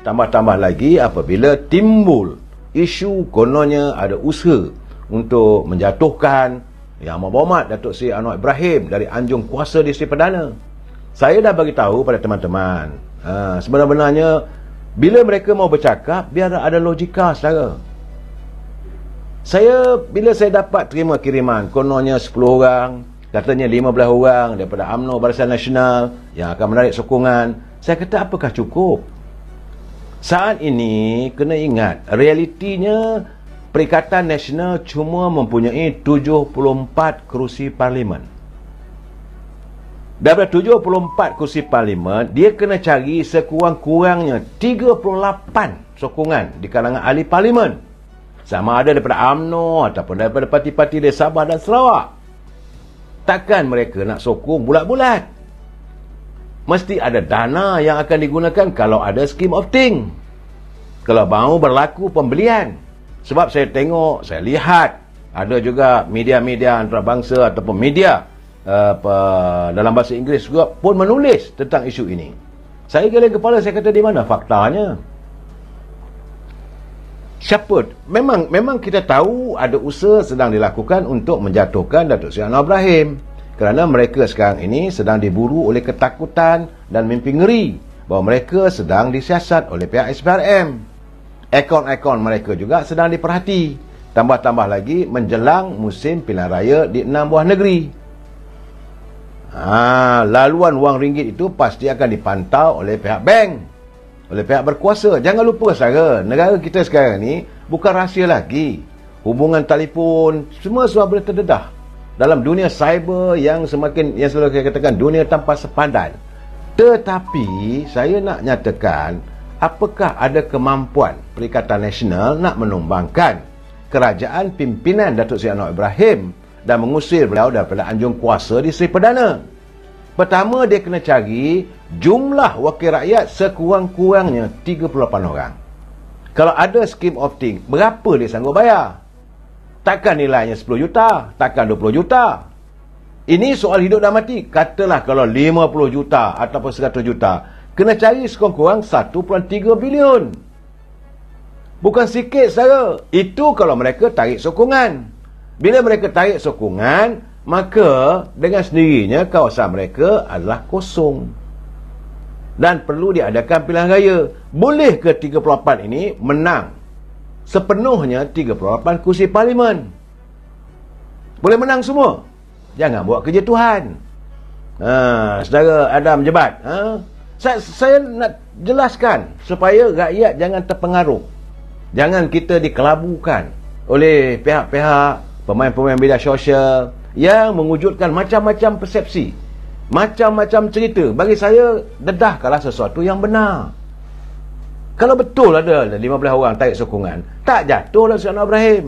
Tambah-tambah lagi apabila timbul isu kononnya ada usaha untuk menjatuhkan Yang Berhormat Datuk Seri Anwar Ibrahim dari anjung kuasa di Seri Perdana. Saya dah bagi tahu pada teman-teman, sebenarnya bila mereka mau bercakap, biar ada logika saudara. Bila saya dapat terima kiriman, kononnya 10 orang, katanya 15 orang daripada UMNO Barisan Nasional yang akan menarik sokongan, saya kata apakah cukup? Saat ini kena ingat, realitinya Perikatan Nasional cuma mempunyai 74 kerusi parlimen. Daripada 74 kerusi parlimen, dia kena cari sekurang-kurangnya 38 sokongan di kalangan ahli parlimen. Sama ada daripada UMNO ataupun daripada parti-parti di Sabah dan Sarawak. Takkan mereka nak sokong bulat-bulat. Mesti ada dana yang akan digunakan kalau ada scheme of thing. Kalau mahu berlaku pembelian. Sebab saya tengok, saya lihat ada juga media-media antarabangsa ataupun media dalam bahasa Inggeris juga pun menulis tentang isu ini. Saya geleng kepala, saya kata di mana faktanya? Siapa? Memang kita tahu ada usaha sedang dilakukan untuk menjatuhkan Datuk Seri Anwar Ibrahim. Kerana mereka sekarang ini sedang diburu oleh ketakutan dan mimpi ngeri bahawa mereka sedang disiasat oleh pihak SPRM. Akaun-akaun mereka juga sedang diperhati. Tambah-tambah lagi menjelang musim pilihan raya di 6 buah negeri. Laluan wang ringgit itu pasti akan dipantau oleh pihak bank, oleh pihak berkuasa. Jangan lupa saudara, negara kita sekarang ni bukan rahsia lagi. Hubungan telefon semua boleh terdedah. Dalam dunia cyber yang selalu saya katakan dunia tanpa sepadan. Tetapi saya nak nyatakan, apakah ada kemampuan Perikatan Nasional nak menumbangkan kerajaan pimpinan Datuk Seri Anwar Ibrahim dan mengusir beliau daripada anjung kuasa di Seri Perdana? Pertama, dia kena cari jumlah wakil rakyat sekurang-kurangnya 38 orang. Kalau ada scheme of thing, berapa dia sanggup bayar? Takkan nilainya 10 juta, takkan 20 juta. Ini soal hidup dan mati. Katalah kalau 50 juta ataupun 100 juta, kena cari sekurang-kurang 1.3 bilion. Bukan sikit saudara. Itu kalau mereka tarik sokongan. Bila mereka tarik sokongan, maka dengan sendirinya kawasan mereka adalah kosong. Dan perlu diadakan pilihan raya. Boleh ke 38 ini menang sepenuhnya 38 kursi parlimen? Boleh menang semua? Jangan buat kerja Tuhan. Saudara Adam Jebat, saya nak jelaskan supaya rakyat jangan terpengaruh. Jangan kita dikelabukan oleh pihak-pihak pemain-pemain media sosial yang mewujudkan macam-macam persepsi, macam-macam cerita. Bagi saya, dedah kalau sesuatu yang benar. Kalau betul ada 15 orang tarik sokongan, tak jatuhlah Seri Anwar Ibrahim.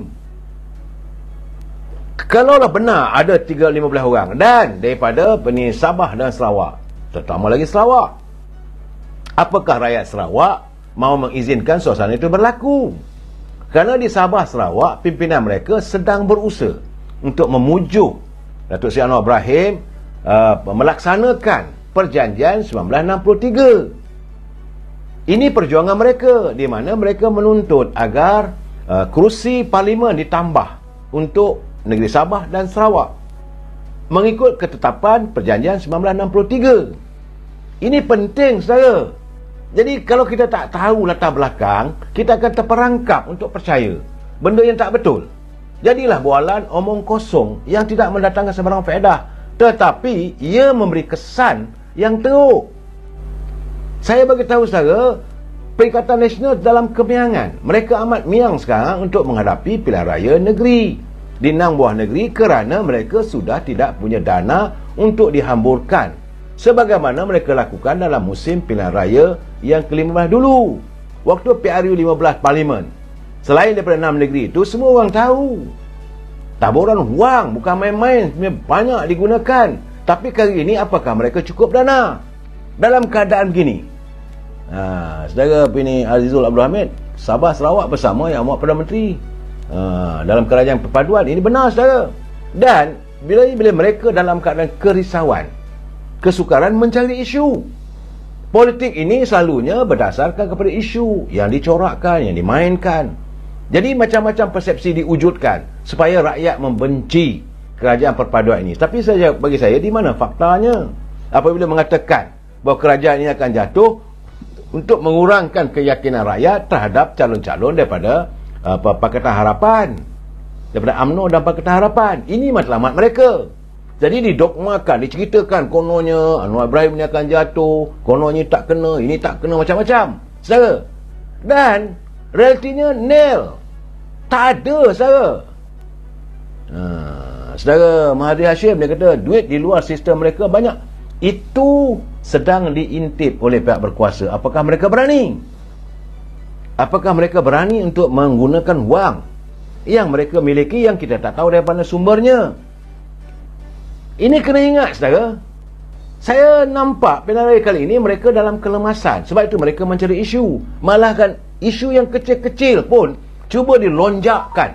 Kalaulah benar ada 15 orang dan daripada Sabah dan Sarawak, terutama lagi Sarawak, apakah rakyat Sarawak mahu mengizinkan suasana itu berlaku? Kerana di Sabah Sarawak, pimpinan mereka sedang berusaha untuk memujuk Datuk Seri Anwar Ibrahim melaksanakan perjanjian 1963. Ini perjuangan mereka, di mana mereka menuntut agar kerusi parlimen ditambah untuk negeri Sabah dan Sarawak mengikut ketetapan perjanjian 1963. Ini penting saudara. Jadi kalau kita tak tahu latar belakang, kita akan terperangkap untuk percaya benda yang tak betul. Jadilah bualan omong kosong yang tidak mendatangkan sebarang faedah, tetapi ia memberi kesan yang teruk. Saya bagi tahu saudara, Perikatan Nasional dalam kemiangan. Mereka amat miang sekarang untuk menghadapi pilihan raya negeri di 6 buah negeri kerana mereka sudah tidak punya dana untuk dihamburkan sebagaimana mereka lakukan dalam musim pilihan raya yang ke-15 dulu, waktu PRU 15 parlimen. Selain daripada 6 negeri itu, semua orang tahu taburan wang bukan main-main, banyak digunakan. Tapi kali ini apakah mereka cukup dana dalam keadaan gini? Saudara Bini Azizul Abdul Hamid, Sabah Sarawak bersama Yang Amat Perdana Menteri dalam kerajaan perpaduan. Ini benar saudara. Dan bila mereka dalam keadaan kerisauan, kesukaran mencari isu, Politik ini selalunya berdasarkan kepada isu yang dicorakkan, yang dimainkan. Jadi macam-macam persepsi diwujudkan supaya rakyat membenci kerajaan perpaduan ini. Tapi bagi saya, di mana faktanya? Apabila mengatakan bahawa kerajaan ini akan jatuh untuk mengurangkan keyakinan rakyat terhadap calon-calon daripada Pakatan Harapan, daripada UMNO dan Pakatan Harapan. Ini matlamat mereka. Jadi didogmakan, diceritakan kononnya Anwar Ibrahim ni akan jatuh, kononnya tak kena, ini tak kena, macam-macam, saudara. Dan realitinya nil, tak ada, saudara. Saudara Mahathir Hashim, dia kata duit di luar sistem mereka banyak. Itu sedang diintip oleh pihak berkuasa. Apakah mereka berani? Apakah mereka berani untuk menggunakan wang yang mereka miliki, yang kita tak tahu daripada sumbernya? Ini kena ingat, saudara. Saya nampak pilihan raya kali ini mereka dalam kelemasan. Sebab itu mereka mencari isu. Malahkan isu yang kecil-kecil pun cuba dilonjakkan.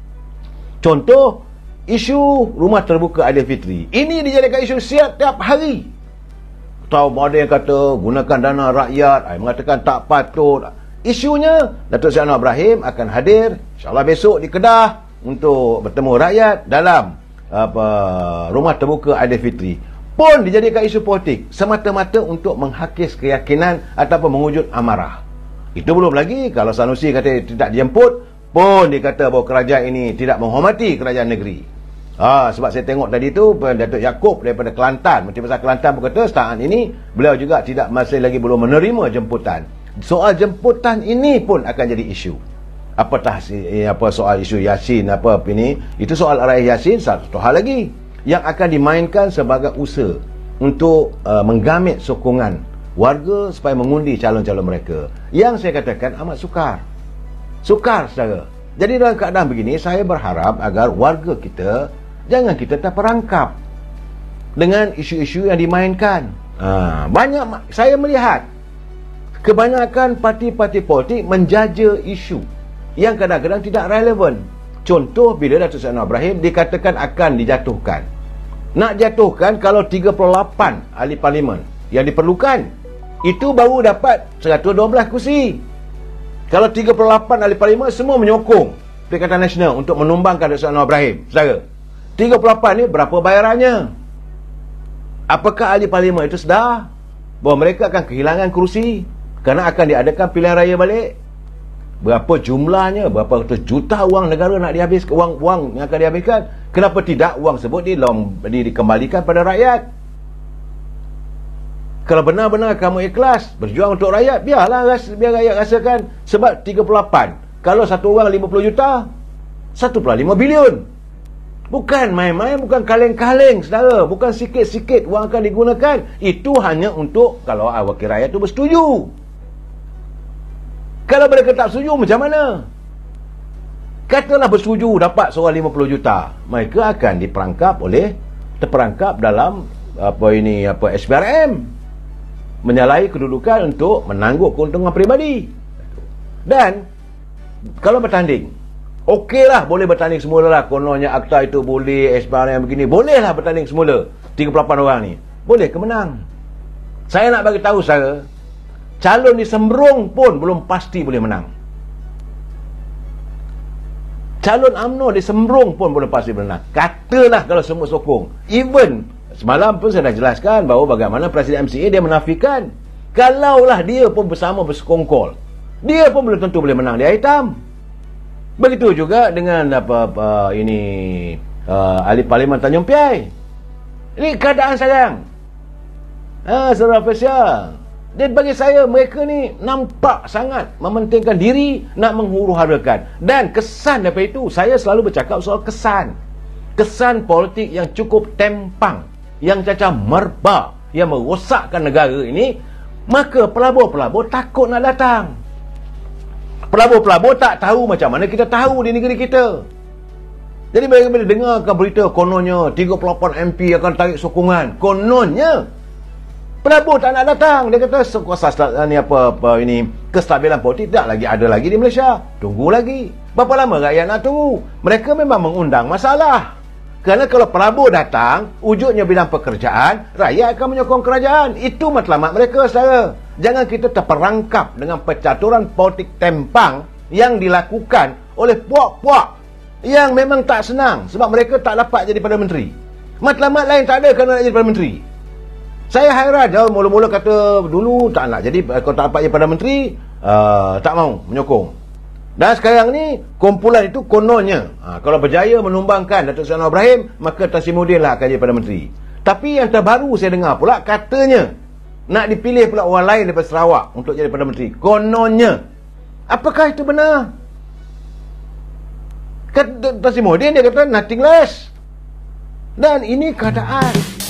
Contoh, isu rumah terbuka Aidilfitri. Ini dijadikan isu setiap hari. Tahu ada yang kata gunakan dana rakyat, mengatakan tak patut. Isunya, Datuk Seri Anwar Ibrahim akan hadir insyaAllah besok di Kedah untuk bertemu rakyat dalam rumah terbuka Aidilfitri. Pun dijadikan isu politik semata-mata untuk menghakis keyakinan ataupun mewujud amarah. Itu belum lagi kalau Sanusi kata tidak dijemput, pun dikata bahawa kerajaan ini tidak menghormati kerajaan negeri. Sebab saya tengok tadi tu Datuk Yaakob daripada Kelantan, Menteri Besar Kelantan berkata saat ini beliau juga masih lagi belum menerima jemputan. Soal jemputan ini pun akan jadi isu. Apatah soal isu Yasin ini, itu soal Araya Yasin satu hal lagi yang akan dimainkan sebagai usaha untuk menggamit sokongan warga supaya mengundi calon-calon mereka. Yang saya katakan amat sukar, saudara. Jadi dalam keadaan begini, saya berharap agar warga kita jangan kita terperangkap dengan isu-isu yang dimainkan. Banyak saya melihat kebanyakan parti-parti politik menjaja isu yang kadang-kadang tidak relevan. Contoh, bila Datuk Seri Anwar Ibrahim dikatakan akan dijatuhkan. Nak jatuhkan kalau 38 ahli parlimen yang diperlukan, itu baru dapat 112 kursi. Kalau 38 ahli parlimen semua menyokong Perikatan Nasional untuk menumbangkan Datuk Seri Anwar Ibrahim, saudara, 38 ni berapa bayarannya? Apakah ahli parlimen itu sedar bahawa mereka akan kehilangan kursi kerana akan diadakan pilihan raya balik? Berapa jumlahnya? Berapa juta wang negara nak dihabiskan, wang yang akan dihabiskan? Kenapa tidak wang sebut dikembalikan pada rakyat? Kalau benar-benar kamu ikhlas berjuang untuk rakyat, biar rakyat rasakan. Sebab 38, kalau satu orang 50 juta, 1,5 bilion. Bukan main-main, bukan kaleng-kaleng, saudara. Bukan sikit-sikit wang akan digunakan. Itu hanya untuk kalau wakil rakyat itu bersetuju. Kalau mereka tak setuju, macam mana? Katalah bersetuju dapat seorang 50 juta, mereka akan terperangkap dalam SPRM, menyalahi kedudukan untuk menangguk keuntungan peribadi. Dan kalau bertanding, okeylah, boleh bertanding semula lah. Kononnya akta itu boleh, SPRM begini, bolehlah bertanding semula 38 orang ni. Boleh ke menang? Saya nak bagi tahu saudara, calon di Sembrong pun belum pasti boleh menang. Calon UMNO di Sembrong pun belum pasti menang. Katalah kalau semua sokong. Even semalam pun saya dah jelaskan bahawa bagaimana Presiden MCA dia menafikan kalaulah dia pun bersama bersekongkol, dia pun belum tentu boleh menang di air hitam. Begitu juga dengan ahli parlimen Tanjung Piai. Ini keadaan sekarang. Saudara Faisal, dan bagi saya mereka ni nampak sangat mementingkan diri, nak menghuru-harakan. Dan kesan daripada itu, saya selalu bercakap soal kesan politik yang cukup tempang, yang cacah merba, yang merosakkan negara ini. Maka pelabur-pelabur takut nak datang. Pelabur-pelabur tak tahu macam mana kita tahu di negeri kita. Jadi bila dengarkan berita kononnya 38 MP akan tarik sokongan, kononnya pelabur tak nak datang. Dia kata kestabilan politik tak lagi ada lagi di Malaysia. Tunggu lagi. Berapa lama rakyat nak tunggu? Mereka memang mengundang masalah. Kerana kalau pelabur datang, wujudnya bidang pekerjaan, rakyat akan menyokong kerajaan. Itu matlamat mereka, saudara. Jangan kita terperangkap dengan percaturan politik tempang yang dilakukan oleh puak-puak yang memang tak senang sebab mereka tak dapat jadi Perdana Menteri. Matlamat lain tak ada kerana nak jadi Perdana Menteri. Saya hairan jauh mula-mula kata dulu tak nak jadi, kalau tak dapat jadi Perdana Menteri, tak mau menyokong. Dan sekarang ni kumpulan itu kononnya, kalau berjaya menumbangkan Datuk Seri Anwar Ibrahim, maka Tan Sri Muhyiddin lah akan jadi Perdana Menteri. Tapi yang terbaru saya dengar pula katanya nak dipilih pula orang lain daripada Sarawak untuk jadi Perdana Menteri. Kononnya. Apakah itu benar? Tan Sri Muhyiddin dia kata nothing less. Dan ini keadaan.